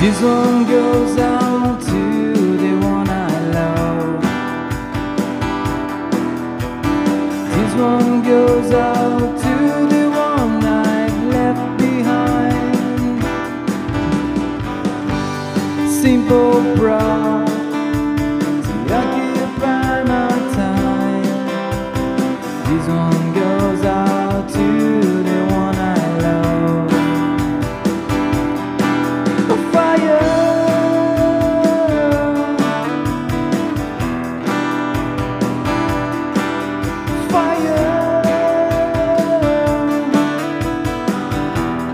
This one goes out to the one I love. This one goes out to the one I've left behind. Simple brown